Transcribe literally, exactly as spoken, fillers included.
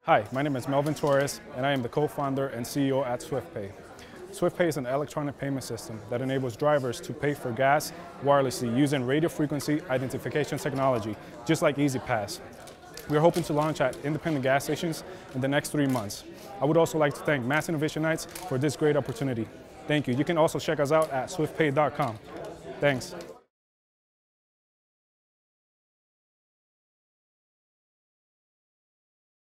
Hi, my name is Melvin Torres, and I am the co-founder and C E O at ZwiftPay. ZwiftPay is an electronic payment system that enables drivers to pay for gas wirelessly using radio frequency identification technology, just like EasyPass. We are hoping to launch at independent gas stations in the next three months. I would also like to thank Mass Innovation Nights for this great opportunity. Thank you. You can also check us out at zwift pay dot com. Thanks.